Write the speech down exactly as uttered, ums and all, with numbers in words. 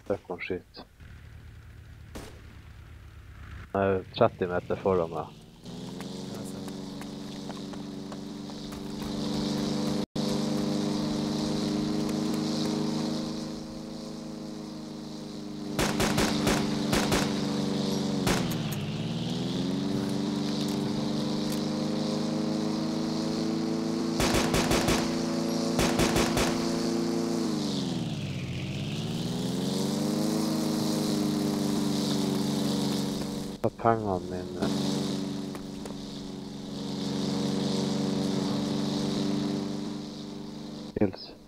Søk om skyt. Han er tretti meter foran meg. Jeg ser. Ta pengene mine. Hils.